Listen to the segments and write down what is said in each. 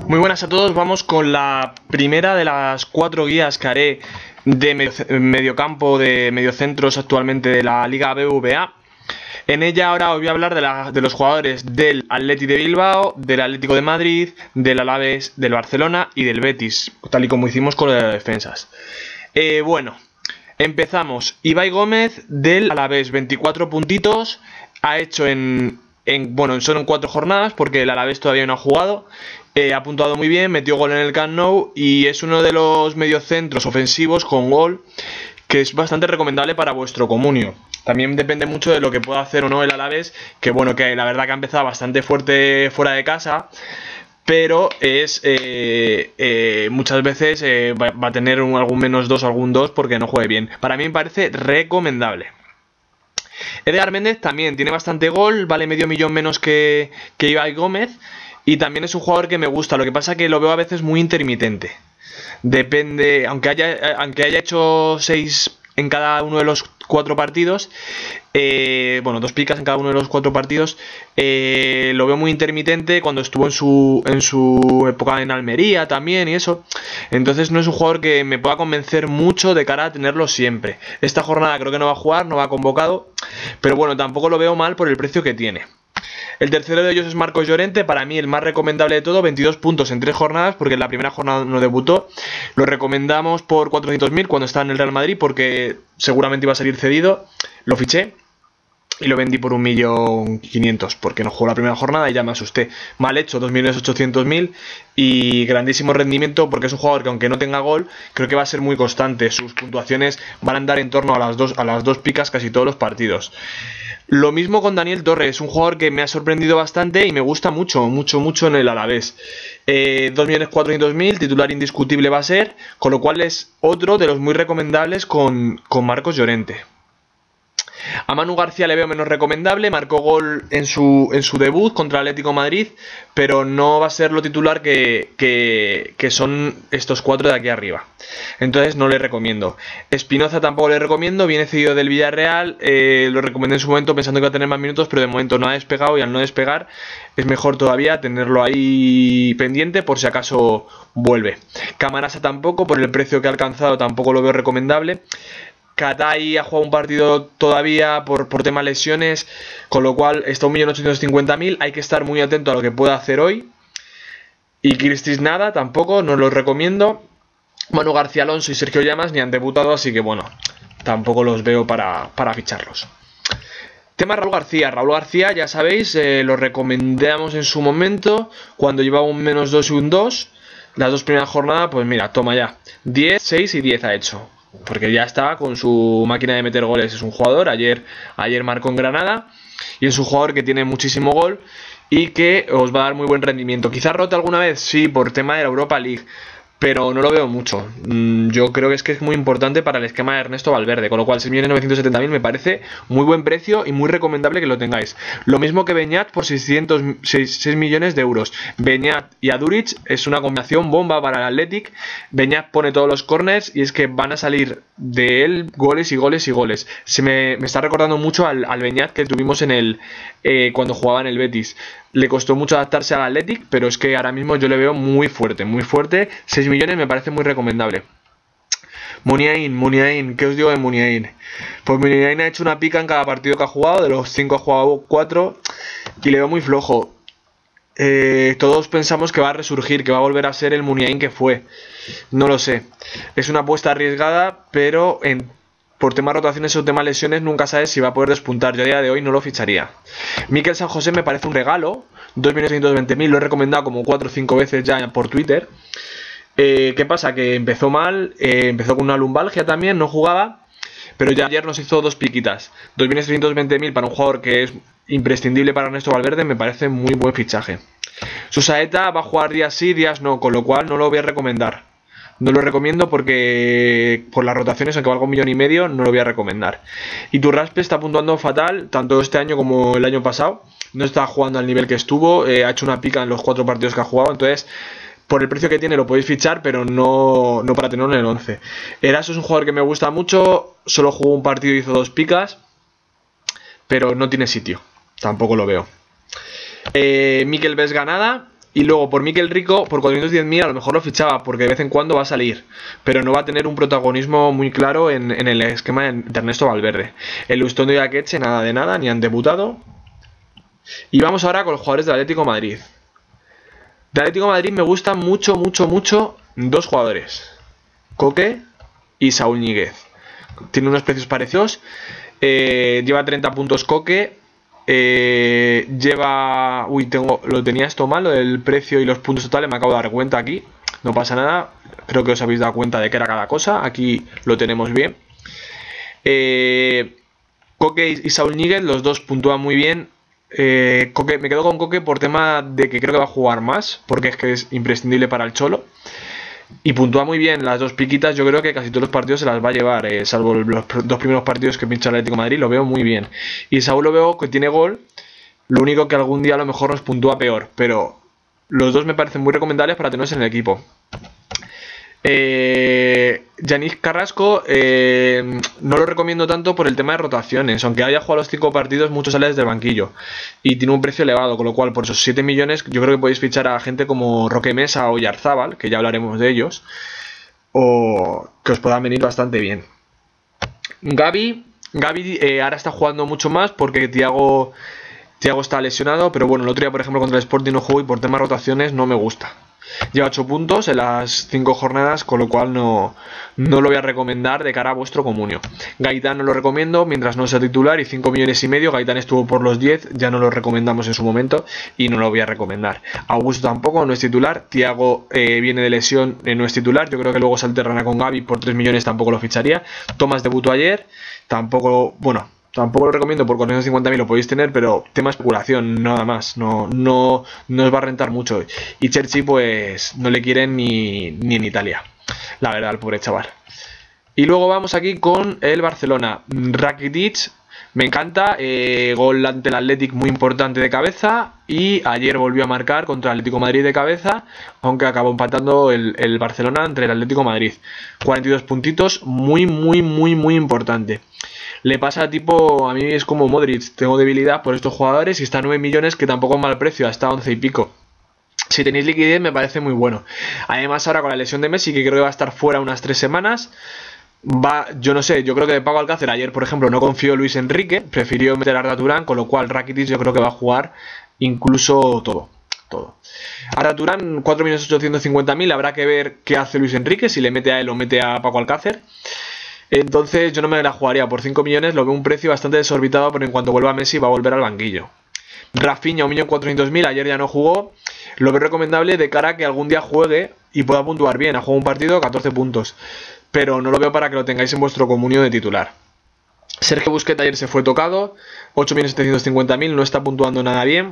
Muy buenas a todos, vamos con la primera de las 4 guías que haré de mediocampo, de mediocentros actualmente de la Liga BBVA. En ella ahora os voy a hablar de los jugadores del Athletic de Bilbao, del Atlético de Madrid, del Alavés, del Barcelona y del Betis, tal y como hicimos con las defensas. Bueno, empezamos. Ibai Gómez del Alavés, 24 puntitos, ha hecho solo en 4 jornadas, porque el Alavés todavía no ha jugado. Ha puntuado muy bien, metió gol en el Camp Nou y es uno de los mediocentros ofensivos con gol que es bastante recomendable para vuestro comunio. También depende mucho de lo que pueda hacer o no el Alavés, que bueno, que la verdad que ha empezado bastante fuerte fuera de casa, pero muchas veces va a tener algún -2 o algún 2 porque no juegue bien. Para mí me parece recomendable. Edgar Méndez también tiene bastante gol, vale medio millón menos que Ibai Gómez. Y también es un jugador que me gusta, lo que pasa que lo veo a veces muy intermitente. Depende, aunque haya hecho 6 en cada uno de los 4 partidos, 2 picas en cada uno de los 4 partidos, lo veo muy intermitente cuando estuvo en su época en Almería también y eso. Entonces no es un jugador que me pueda convencer mucho de cara a tenerlo siempre. Esta jornada creo que no va a jugar, no va convocado, pero bueno, tampoco lo veo mal por el precio que tiene. El tercero de ellos es Marcos Llorente, para mí el más recomendable de todo, 22 puntos en 3 jornadas, porque en la primera jornada no debutó. Lo recomendamos por 400.000 cuando estaba en el Real Madrid, porque seguramente iba a salir cedido. Lo fiché y lo vendí por 1.500.000, porque no jugó la primera jornada y ya me asusté. Mal hecho, 2.800.000 y grandísimo rendimiento, porque es un jugador que aunque no tenga gol, creo que va a ser muy constante. Sus puntuaciones van a andar en torno a las dos picas casi todos los partidos. Lo mismo con Daniel Torres, un jugador que me ha sorprendido bastante y me gusta mucho en el Alavés. 2.400.000, titular indiscutible va a ser, con lo cual es otro de los muy recomendables con Marcos Llorente. A Manu García le veo menos recomendable, marcó gol en su debut contra el Atlético de Madrid, pero no va a ser lo titular que son estos 4 de aquí arriba. Entonces no le recomiendo. Espinoza tampoco le recomiendo, viene cedido del Villarreal, lo recomendé en su momento pensando que iba a tener más minutos, pero de momento no ha despegado y al no despegar es mejor todavía tenerlo ahí pendiente por si acaso vuelve. Camarasa tampoco, por el precio que ha alcanzado tampoco lo veo recomendable. Katai ha jugado un partido todavía por tema lesiones, con lo cual está 1.850.000. Hay que estar muy atento a lo que pueda hacer hoy. Y Christis nada, tampoco, no los recomiendo. Manu García Alonso y Sergio Llamas ni han debutado, así que bueno, tampoco los veo para ficharlos. Tema Raúl García. Raúl García, ya sabéis, lo recomendamos en su momento, cuando llevaba un -2 y un 2. Las 2 primeras jornadas, pues mira, toma ya. 10, 6 y 10 ha hecho. Porque ya está con su máquina de meter goles. Es un jugador, ayer marcó en Granada y es un jugador que tiene muchísimo gol y que os va a dar muy buen rendimiento. Quizás rote alguna vez, sí, por tema de la Europa League, pero no lo veo mucho. Yo creo que es muy importante para el esquema de Ernesto Valverde, con lo cual 6.970.000 me parece muy buen precio y muy recomendable que lo tengáis. Lo mismo que Beñat por 6 millones de euros. Beñat y Aduriz es una combinación bomba para el Athletic. Beñat pone todos los corners y es que van a salir de él goles y goles y goles. Me está recordando mucho al Beñat que tuvimos cuando jugaba en el Betis. Le costó mucho adaptarse al Athletic, pero es que ahora mismo yo le veo muy fuerte, muy fuerte. 6 millones me parece muy recomendable. Muniain, ¿qué os digo de Muniain? Pues Muniain ha hecho una pica en cada partido que ha jugado, de los 5 ha jugado 4 y le veo muy flojo. Todos pensamos que va a resurgir, que va a volver a ser el Muniain que fue. No lo sé. Es una apuesta arriesgada, pero por tema rotaciones o tema lesiones nunca sabes si va a poder despuntar. Yo a día de hoy no lo ficharía. Mikel San José me parece un regalo. 2.620.000, lo he recomendado como 4 o 5 veces ya por Twitter. ¿Qué pasa? Que empezó mal, empezó con una lumbalgia también, no jugaba, pero ya ayer nos hizo 2 piquitas. 2.620.000 para un jugador que es imprescindible para Ernesto Valverde, me parece muy buen fichaje. Susaeta va a jugar días sí, días no, con lo cual no lo voy a recomendar. No lo recomiendo porque por las rotaciones, aunque valga 1,5 millones, no lo voy a recomendar. Y Turraspe está puntuando fatal, tanto este año como el año pasado. No está jugando al nivel que estuvo, ha hecho una pica en los 4 partidos que ha jugado, entonces por el precio que tiene lo podéis fichar, pero no para tenerlo en el 11. Eraso es un jugador que me gusta mucho, solo jugó un partido y hizo 2 picas, pero no tiene sitio, tampoco lo veo. Mikel Vesga nada. Y luego por Mikel Rico, por 410.000 a lo mejor lo fichaba, porque de vez en cuando va a salir, pero no va a tener un protagonismo muy claro en el esquema de Ernesto Valverde. El Lustondo y Akeche, nada de nada, ni han debutado. Y vamos ahora con los jugadores del Atlético de Madrid. De Atlético de Madrid me gustan mucho dos jugadores, Koke y Saúl Ñíguez. Tiene unos precios parecidos. Lleva 30 puntos Koke. Lleva... Uy, lo tenía esto mal, lo del precio y los puntos totales. Me acabo de dar cuenta aquí. No pasa nada. Creo que os habéis dado cuenta de que era cada cosa. Aquí lo tenemos bien. Koke y Saúl Ñíguez, los dos puntúan muy bien. Koke, me quedo con Koke por tema de que creo que va a jugar más, porque es que es imprescindible para el Cholo. Y puntúa muy bien las dos piquitas. Yo creo que casi todos los partidos se las va a llevar, salvo los dos primeros partidos que pincha el Atlético de Madrid. Lo veo muy bien. Y Saúl lo veo que tiene gol. Lo único que algún día a lo mejor nos puntúa peor, pero los dos me parecen muy recomendables para tenerlos en el equipo. Yannick Carrasco no lo recomiendo tanto por el tema de rotaciones. Aunque haya jugado los 5 partidos, mucho sale desde el banquillo y tiene un precio elevado, con lo cual por esos 7 millones yo creo que podéis fichar a gente como Roque Mesa o Yarzábal, que ya hablaremos de ellos, o que os puedan venir bastante bien. Gavi ahora está jugando mucho más porque Thiago está lesionado, pero bueno, el otro día por ejemplo contra el Sporting no jugó y por tema de rotaciones no me gusta. Lleva 8 puntos en las 5 jornadas, con lo cual no lo voy a recomendar de cara a vuestro comunio. Gaitán no lo recomiendo mientras no sea titular, y 5 millones y medio. Gaitán estuvo por los 10, ya no lo recomendamos en su momento y no lo voy a recomendar. Augusto tampoco, no es titular. Thiago viene de lesión, no es titular. Yo creo que luego se alternará con Gavi, por 3 millones tampoco lo ficharía. Tomás debutó ayer, tampoco lo recomiendo, por 450.000 lo podéis tener, pero tema especulación, nada más. No os va a rentar mucho. Y Cherchi, pues no le quieren ni en Italia, la verdad, al pobre chaval. Y luego vamos aquí con el Barcelona. Rakitic, me encanta. Gol ante el Athletic muy importante de cabeza. Y ayer volvió a marcar contra el Atlético de Madrid de cabeza, aunque acabó empatando el Barcelona entre el Atlético de Madrid. 42 puntitos, muy importante. Le pasa tipo, a mí es como Modric, tengo debilidad por estos jugadores y está a 9 millones, que tampoco es mal precio, hasta 11 y pico. Si tenéis liquidez me parece muy bueno. Además ahora con la lesión de Messi, que creo que va a estar fuera unas 3 semanas, yo no sé, yo creo que de Paco Alcácer ayer por ejemplo no confió en Luis Enrique, prefirió meter a Arda Turán, con lo cual Rakitic yo creo que va a jugar incluso todo. Arda Turán 4.850.000, habrá que ver qué hace Luis Enrique, si le mete a él o mete a Paco Alcácer. Entonces yo no me la jugaría por 5 millones, lo veo un precio bastante desorbitado, pero en cuanto vuelva Messi va a volver al banquillo. Rafinha 1.400.000, ayer ya no jugó, lo veo recomendable de cara a que algún día juegue y pueda puntuar bien. Ha jugado un partido, 14 puntos, pero no lo veo para que lo tengáis en vuestro comunio de titular. Sergio Busquets ayer se fue tocado, 8.750.000, no está puntuando nada bien.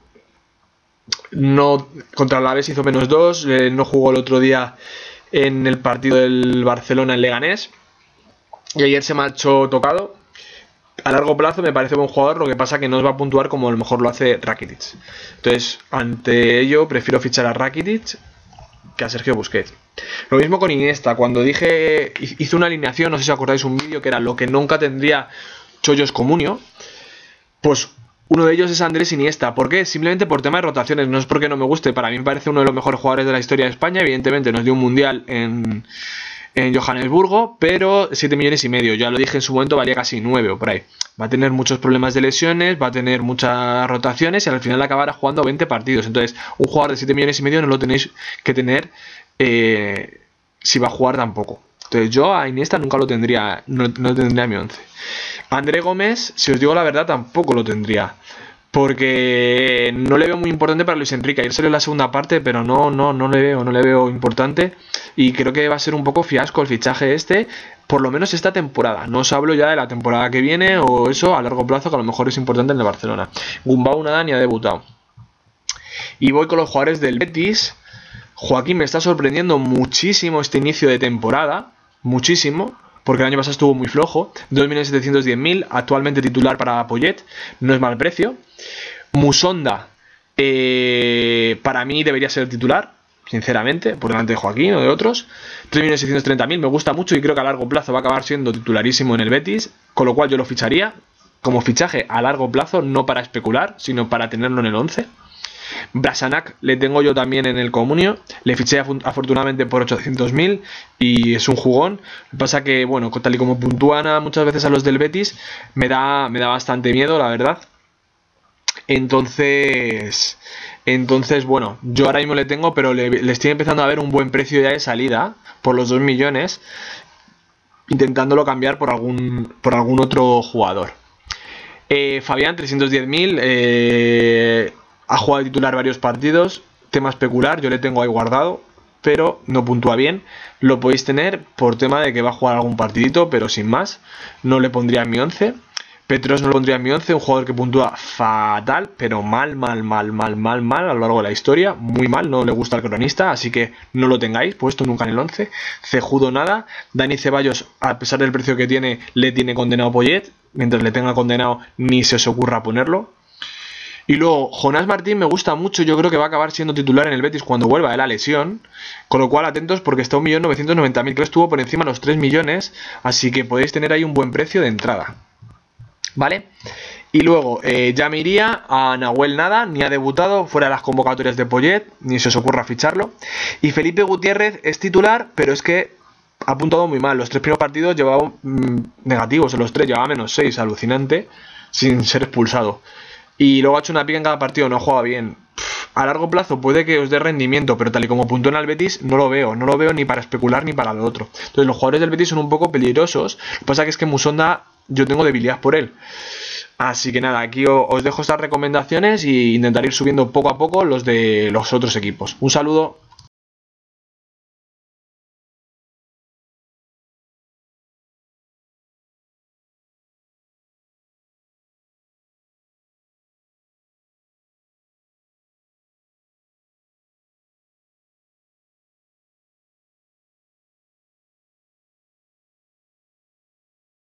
No, contra el Alavés hizo -2, no jugó el otro día en el partido del Barcelona en Leganés. Y ayer se marchó tocado. A largo plazo me parece buen jugador, lo que pasa que no os va a puntuar como a lo mejor lo hace Rakitic. Entonces, ante ello, prefiero fichar a Rakitic que a Sergio Busquets. Lo mismo con Iniesta. Cuando hice una alineación, no sé si os acordáis, un vídeo que era lo que nunca tendría Chollos Comunio. Pues uno de ellos es Andrés Iniesta. ¿Por qué? Simplemente por tema de rotaciones. No es porque no me guste. Para mí me parece uno de los mejores jugadores de la historia de España. Evidentemente nos dio un mundial en Johannesburgo, pero 7 millones y medio, ya lo dije en su momento, valía casi 9 o por ahí. Va a tener muchos problemas de lesiones, va a tener muchas rotaciones y al final acabará jugando 20 partidos. Entonces, un jugador de 7 millones y medio no lo tenéis que tener si va a jugar tampoco. Entonces, yo a Iniesta nunca lo tendría, no tendría mi 11. André Gómez, si os digo la verdad, tampoco lo tendría, porque no le veo muy importante para Luis Enrique. Ayer salió la segunda parte, pero no le veo importante. Y creo que va a ser un poco fiasco el fichaje por lo menos esta temporada. No os hablo ya de la temporada que viene o eso a largo plazo, que a lo mejor es importante en el Barcelona. Gumbau nada, ni ha debutado. Y voy con los jugadores del Betis. Joaquín me está sorprendiendo muchísimo este inicio de temporada. Muchísimo. Porque el año pasado estuvo muy flojo. 2.710.000, actualmente titular para Poyet. No es mal precio. Musonda, para mí debería ser titular, sinceramente, por delante de Joaquín o de otros. 3.630.000, me gusta mucho y creo que a largo plazo va a acabar siendo titularísimo en el Betis, con lo cual yo lo ficharía como fichaje a largo plazo, no para especular, sino para tenerlo en el 11. Brasanac le tengo yo también en el Comunio. Le fiché afortunadamente por 800.000 y es un jugón. Lo que pasa que, bueno, tal y como puntúan muchas veces a los del Betis, me da bastante miedo, la verdad. Entonces, bueno, yo ahora mismo le tengo, pero le estoy empezando a ver un buen precio ya de salida por los 2 millones, intentándolo cambiar por algún otro jugador. Fabián, 310.000, ha jugado de titular varios partidos, tema especular, yo le tengo ahí guardado, pero no puntúa bien. Lo podéis tener por tema de que va a jugar algún partidito, pero sin más, no le pondría en mi 11. Petros no lo pondría en mi 11, un jugador que puntúa fatal, pero mal a lo largo de la historia, muy mal, no le gusta al cronista, así que no lo tengáis puesto nunca en el 11. Cejudo nada, Dani Ceballos, a pesar del precio que tiene, le tiene condenado Poyet, mientras le tenga condenado ni se os ocurra ponerlo. Y luego, Jonás Martín me gusta mucho, yo creo que va a acabar siendo titular en el Betis cuando vuelva de la lesión, con lo cual atentos porque está 1.990.000, creo que estuvo por encima de los 3 millones, así que podéis tener ahí un buen precio de entrada. ¿Vale? Y luego ya me iría a Nahuel nada, ni ha debutado, fuera de las convocatorias de Poyet, ni se os ocurra ficharlo. Y Felipe Gutiérrez es titular, pero es que ha apuntado muy mal. Los 3 primeros partidos llevaba negativos, en los 3 llevaba -6, alucinante, sin ser expulsado. Y luego ha hecho una pica en cada partido, no ha jugado bien. A largo plazo puede que os dé rendimiento, pero tal y como puntúa en el Betis, no lo veo ni para especular ni para lo otro. Entonces los jugadores del Betis son un poco peligrosos. Lo que pasa que es que Musonda, yo tengo debilidad por él. Así que nada, aquí os dejo estas recomendaciones y intentaré ir subiendo poco a poco los de los otros equipos. Un saludo.